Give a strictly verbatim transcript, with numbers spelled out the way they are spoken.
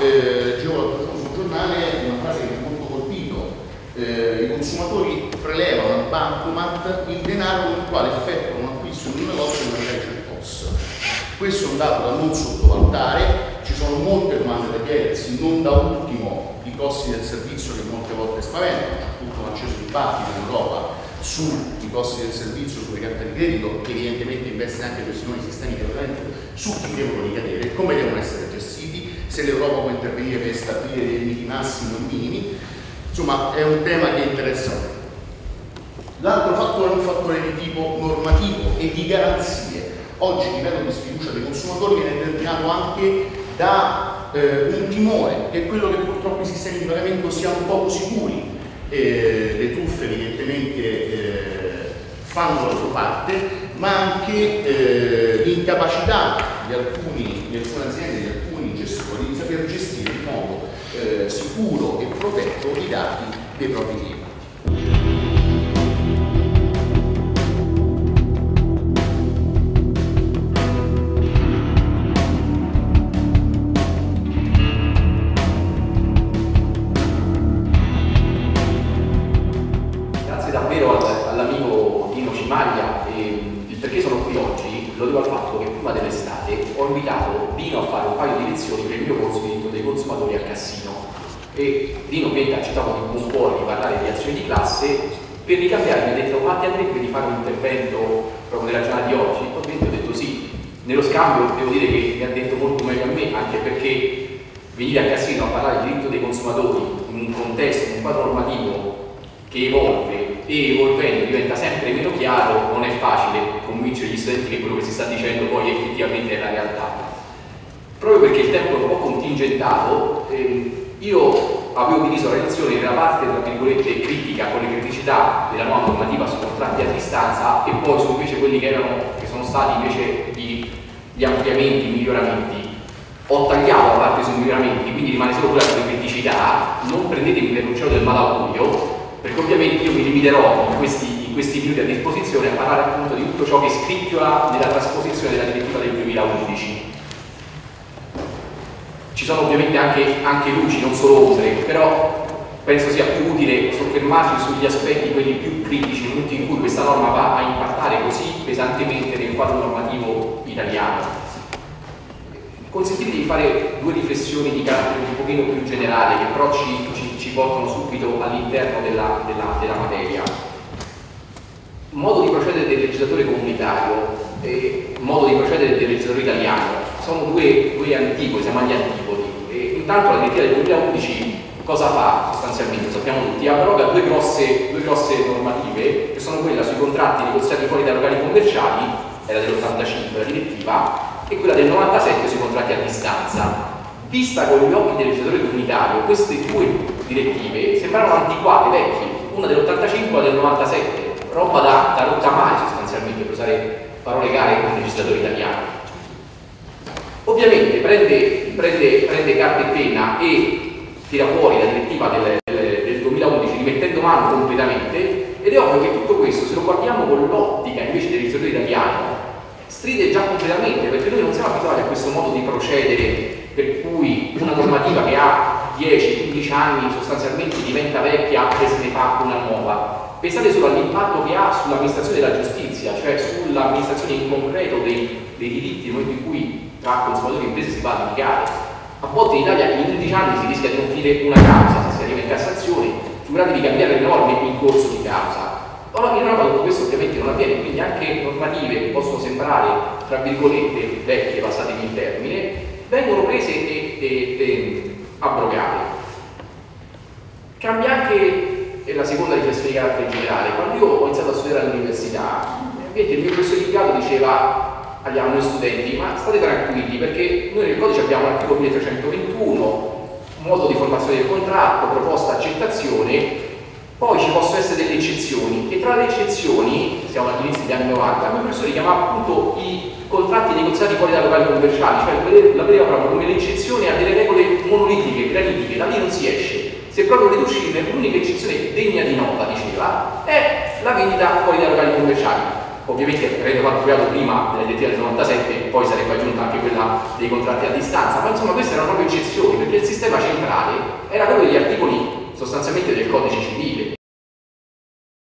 eh, leggevo sul giornale una frase che mi ha molto colpito: eh, i consumatori prelevano al bancomat il denaro con il quale effettuano un acquisto in un negozio e non legge il P O S. Questo è un dato da non sottovalutare. Ci sono molte domande da chiedersi, non da ultimo i costi del servizio che molte volte spaventano, tutto un acceso dibattito in Europa sui costi del servizio, sulle carte di credito, che evidentemente investe anche questi nuovi sistemi di pagamento, su chi devono ricadere, come devono essere gestiti, se l'Europa può intervenire per stabilire dei limiti massimi o minimi. Insomma, è un tema che interessa a me. L'altro fattore è un fattore di tipo normativo e di garanzie. Oggi il livello di sfiducia dei consumatori viene determinato anche da eh, un timore, che è quello che purtroppo i sistemi di pagamento siano poco sicuri. Eh, le truffe evidentemente eh, fanno la loro parte, ma anche eh, l'incapacità di, alcuni, di alcune aziende, di alcuni gestori di saper gestire in modo eh, sicuro e protetto i dati dei propri clienti. Lo devo al fatto che prima dell'estate ho invitato Dino a fare un paio di lezioni per il mio corso di diritto dei consumatori al Cassino, e Dino mi ha accettato di buon cuore di parlare di azioni di classe. Per ricambiare mi ha detto: ma ti andrebbe di fare un intervento proprio nella giornata di oggi? Ovviamente ho detto sì. Nello scambio devo dire che mi ha detto molto meglio a me, anche perché venire al Cassino a parlare di diritto dei consumatori in un contesto, in un quadro normativo che evolve e evolvendo diventa sempre meno chiaro, non è facile convincere gli studenti che quello che si sta dicendo poi effettivamente è la realtà. Proprio perché il tempo è un po' contingentato, ehm, io avevo diviso la relazione nella parte, tra virgolette, critica con le criticità della nuova normativa sui contratti a distanza, e poi su invece quelli che erano, che sono stati invece gli, gli ampliamenti, i miglioramenti. Ho tagliato la parte sui miglioramenti, quindi rimane solo quella sulle criticità. Non prendetemi per l'uccello del malaugurio, perché ovviamente io mi limiterò in questi, in questi minuti a disposizione a parlare appunto di tutto ciò che scricchiola nella trasposizione della direttiva del duemilaundici. Ci sono ovviamente anche, anche luci, non solo ombre, però penso sia più utile soffermarci sugli aspetti, quelli più critici, nel momento in cui questa norma va a impattare così pesantemente nel quadro normativo italiano. Consentitemi di fare due riflessioni di carattere un pochino più generale, che però ci, ci, ci portano subito all'interno della, della, della materia. Modo di procedere del legislatore comunitario e modo di procedere del legislatore italiano sono due, due antipodi, siamo agli antipodi. E intanto la direttiva del duemilaundici cosa fa sostanzialmente? Lo sappiamo tutti, abroga due grosse, due grosse normative, che sono quella sui contratti negoziati fuori dai locali commerciali, era dell'ottantacinque la direttiva, e quella del novantasette sui contratti a distanza. Vista con gli occhi del legislatore comunitario, queste due direttive sembravano antiquate, vecchie, una dell'ottantacinque e una del novantasette, roba da, da rottamare sostanzialmente, per usare parole care con il legislatore italiano. Ovviamente prende, prende, prende carta e penna e tira fuori la direttiva del, del, del duemilaundici rimettendo mano completamente, ed è ovvio che tutto questo, se lo guardiamo con l'ottica invece del legislatore italiano, stride già completamente, perché noi non siamo abituati a questo modo di procedere per cui una normativa che ha dieci quindici anni sostanzialmente diventa vecchia e se ne fa una nuova. Pensate solo all'impatto che ha sull'amministrazione della giustizia, cioè sull'amministrazione in concreto dei, dei diritti nel momento in cui tra consumatori e imprese si va a litigare. A volte in Italia in undici anni si rischia di non finire una causa se si arriva in Cassazione, figuratevi di cambiare le norme in corso di causa. Ora, in Europa tutto questo ovviamente non avviene, quindi anche normative che possono sembrare, tra virgolette, vecchie, passatemi il termine, vengono prese e, e, e abrogate. Cambia anche la seconda riflessione di carattere generale. Quando io ho iniziato a studiare all'università, il mio professore di grado diceva agli noi studenti: ma state tranquilli, perché noi nel codice abbiamo l'articolo milletrecentoventuno, modo di formazione del contratto, proposta, accettazione. Poi ci possono essere delle eccezioni, e tra le eccezioni, siamo agli inizi degli anni novanta, il mio professore chiama appunto i contratti negoziati fuori dai locali commerciali, cioè la vedeva proprio come l'eccezione a delle regole monolitiche, granitiche, da lì non si esce. Se proprio volete uscirne, l'unica eccezione degna di nota, diceva, è la vendita fuori dai locali commerciali. Ovviamente avendo calcolato prima della direttiva del novantasette, poi sarebbe aggiunta anche quella dei contratti a distanza, ma insomma queste erano proprio eccezioni, perché il sistema centrale era quello degli articoli sostanzialmente del codice civile,